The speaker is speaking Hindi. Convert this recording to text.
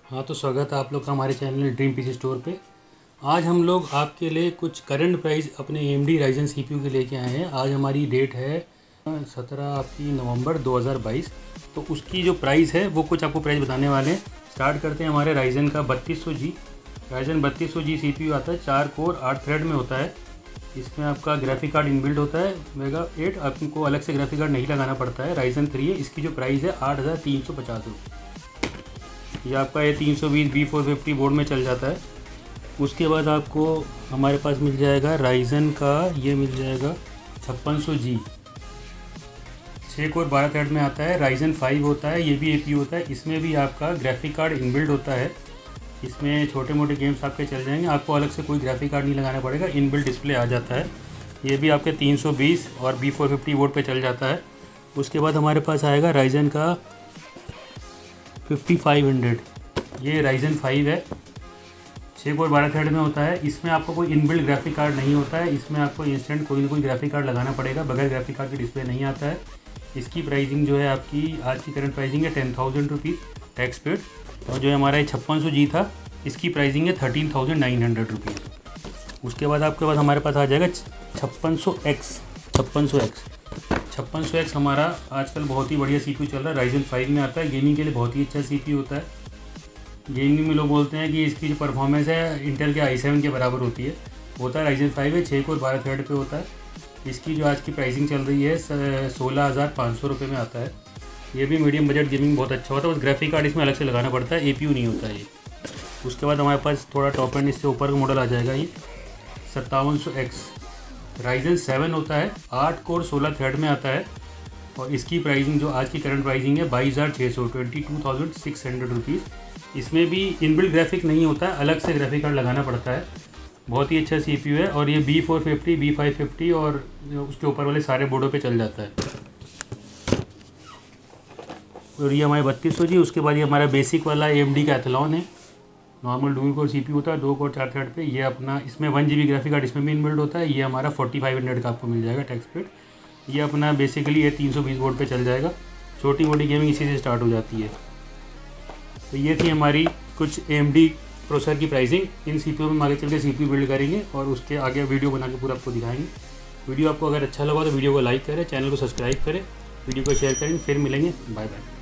हाँ, तो स्वागत है आप लोग का हमारे चैनल ड्रीम पीसी स्टोर पे। आज हम लोग आपके लिए कुछ करंट प्राइस अपने AMD राइजन CPU के लेके आए हैं। आज हमारी डेट है 17 आपकी नवंबर 2022। तो उसकी जो प्राइस है वो कुछ आपको प्राइस बताने वाले हैं। स्टार्ट करते हैं हमारे राइजन का 3200G। राइजन 3200G CPU आता है, 4 कोर 8 थ्रेड में होता है। इसमें आपका ग्राफिक कार्ड इनबिल्ट होता है मेगा 8, आपको अलग से ग्राफिक कार्ड नहीं लगाना पड़ता है। राइजन 3 है। इसकी जो प्राइस है 8350 रुपये। ये आपका ये 320 B450 बोर्ड में चल जाता है। उसके बाद आपको हमारे पास मिल जाएगा राइजन का, ये मिल जाएगा 5600G, 6 कोर 12 थ्रेड में आता है। राइजन 5 होता है, ये भी APU होता है। इसमें भी आपका ग्राफिक कार्ड इनबिल्ट होता है। इसमें छोटे मोटे गेम्स आपके चल जाएंगे, आपको अलग से कोई ग्राफिक कार्ड नहीं लगाना पड़ेगा, इनबिल्ट डिस्प्ले आ जाता है। ये भी आपके 320 और B450 बोर्ड पे चल जाता है। उसके बाद हमारे पास आएगा राइजन का 5500। ये राइजन 5 है, 6 कोर 12 थ्रेड में होता है। इसमें आपको कोई इनबिल्ट ग्राफिक कार्ड नहीं होता है। इसमें आपको इंस्टेंट कोई ना कोई ग्राफिक कार्ड लगाना पड़ेगा, बगैर ग्राफिक कार्ड के डिस्प्ले नहीं आता है। इसकी प्राइसिंग जो है आपकी आज की करंट प्राइसिंग है 10,000 रुपीज़ टैक्स पेड। और जो हमारा 5600G था, इसकी प्राइसिंग है 13,900 रुपीज़। उसके बाद आपके पास हमारे पास आ जाएगा 5600X। 5600X हमारा आजकल बहुत ही बढ़िया CPU चल रहा है, राइजन 5 में आता है। गेमिंग के लिए बहुत ही अच्छा CPU होता है। गेमिंग में लोग बोलते हैं कि इसकी जो परफॉर्मेंस है इंटेल के i7 के बराबर होती है। होता है राइजन 5 है, 6 कोर 12 थ्रेड पे होता है। इसकी जो आज की प्राइसिंग चल रही है 16,500 रुपये में आता है। ये भी मीडियम बजट गेमिंग बहुत अच्छा होता है, बस ग्राफिक कार्ड इसमें अलग से लगाना पड़ता है, APU नहीं होता है ये। उसके बाद हमारे पास थोड़ा टॉप एंड इससे ऊपर का मॉडल आ जाएगा, ये 5700X। राइजन 7 होता है, 8 कोर 16 थ्रेड में आता है। और इसकी प्राइसिंग जो आज की करंट प्राइसिंग है 22,600, 22,600 रुपीज़। इसमें भी इनबिल्ट ग्राफिक नहीं होता है, अलग से ग्राफिक कार्ड लगाना पड़ता है। बहुत ही अच्छा CPU है। और ये B450, B550 और उसके ऊपर वाले सारे बोर्डों पे चल जाता है। और ये हमारे 3200G। उसके बाद ये हमारा बेसिक वाला AMD का एथलॉन है, नॉर्मल डुअल कोर CPU होता है, 2 कोर 4 थ्रेड पे। ये अपना इसमें 1GB ग्राफिक कार्ड इसमें भी इनबिल्ट होता है। ये हमारा 4500 का आपको मिल जाएगा टैक्स पेड। ये अपना बेसिकली ये 320 बोर्ड पे चल जाएगा। छोटी मोटी गेमिंग इसी से स्टार्ट हो जाती है। तो ये थी हमारी कुछ AMD प्रोसेसर की प्राइसिंग। इन CPU में आगे चल के CPU बिल्ड करेंगे और उसके आगे वीडियो बना के पूरा आपको दिखाएंगे। वीडियो आपको अगर अच्छा लगा तो वीडियो को लाइक करें, चैनल को सब्सक्राइब करें, वीडियो को शेयर करें। फिर मिलेंगे, बाय बाय।